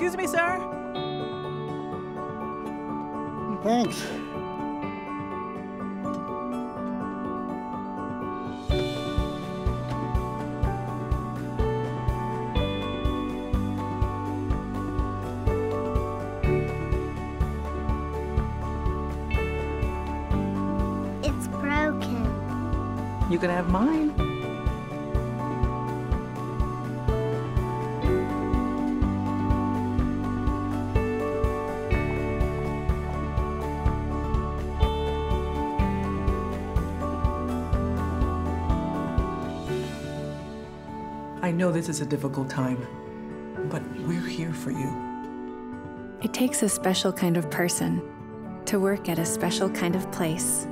Excuse me, sir? Thanks. It's broken. You can have mine. I know this is a difficult time, but we're here for you. It takes a special kind of person to work at a special kind of place.